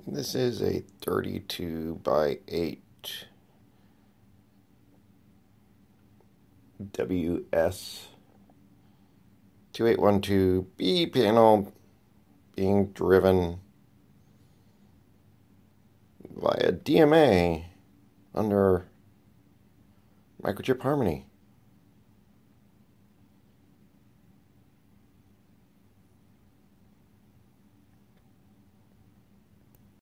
This is a 32 by 8 WS2812 B panel being driven via DMA under Microchip Harmony.